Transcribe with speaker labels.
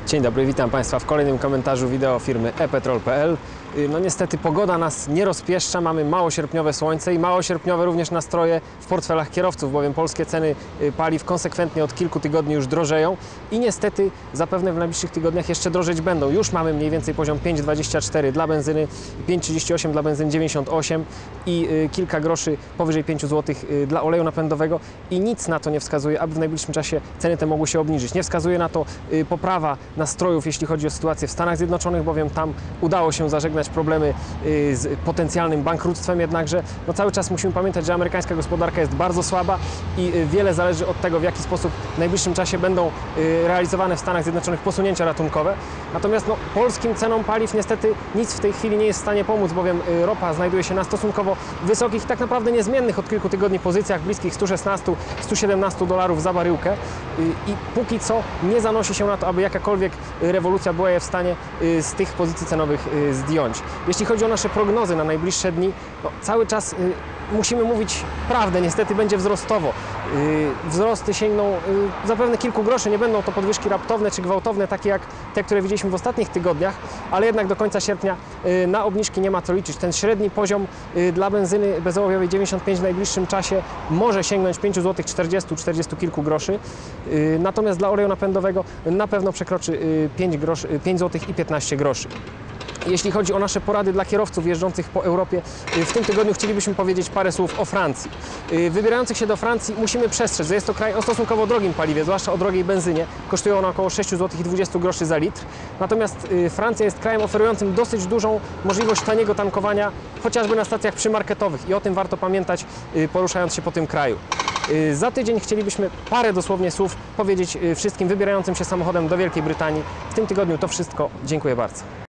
Speaker 1: Dzień dobry, witam Państwa w kolejnym komentarzu wideo firmy ePetrol.pl. No niestety pogoda nas nie rozpieszcza, mamy małosierpniowe słońce i małosierpniowe również nastroje w portfelach kierowców, bowiem polskie ceny paliw konsekwentnie od kilku tygodni już drożeją i niestety zapewne w najbliższych tygodniach jeszcze drożeć będą. Już mamy mniej więcej poziom 5,24 dla benzyny, 5,38 dla benzyny 98 i kilka groszy powyżej 5 zł dla oleju napędowego i nic na to nie wskazuje, aby w najbliższym czasie ceny te mogły się obniżyć. Nie wskazuje na to poprawa nastrojów, jeśli chodzi o sytuację w Stanach Zjednoczonych, bowiem tam udało się zażegnać problemy z potencjalnym bankructwem, jednakże no cały czas musimy pamiętać, że amerykańska gospodarka jest bardzo słaba i wiele zależy od tego, w jaki sposób w najbliższym czasie będą realizowane w Stanach Zjednoczonych posunięcia ratunkowe. Natomiast no, polskim cenom paliw niestety nic w tej chwili nie jest w stanie pomóc, bowiem ropa znajduje się na stosunkowo wysokich i tak naprawdę niezmiennych od kilku tygodni pozycjach bliskich 116–117 dolarów za baryłkę i póki co nie zanosi się na to, aby jakakolwiek rewolucja była je w stanie z tych pozycji cenowych zdjąć. Jeśli chodzi o nasze prognozy na najbliższe dni, no, cały czas musimy mówić prawdę, niestety będzie wzrostowo. Wzrosty sięgną zapewne kilku groszy, nie będą to podwyżki raptowne czy gwałtowne, takie jak te, które widzieliśmy w ostatnich tygodniach, ale jednak do końca sierpnia na obniżki nie ma co liczyć. Ten średni poziom dla benzyny bezołowiowej 95 w najbliższym czasie może sięgnąć 5 zł 40 kilku groszy, natomiast dla oleju napędowego na pewno przekroczy 5 zł i 15 groszy. Jeśli chodzi o nasze porady dla kierowców jeżdżących po Europie, w tym tygodniu chcielibyśmy powiedzieć parę słów o Francji. Wybierających się do Francji musimy przestrzec, że jest to kraj o stosunkowo drogim paliwie, zwłaszcza o drogiej benzynie. Kosztuje ona około 6 zł i 20 groszy za litr. Natomiast Francja jest krajem oferującym dosyć dużą możliwość taniego tankowania, chociażby na stacjach przymarketowych i o tym warto pamiętać, poruszając się po tym kraju. Za tydzień chcielibyśmy parę dosłownie słów powiedzieć wszystkim wybierającym się samochodem do Wielkiej Brytanii. W tym tygodniu to wszystko. Dziękuję bardzo.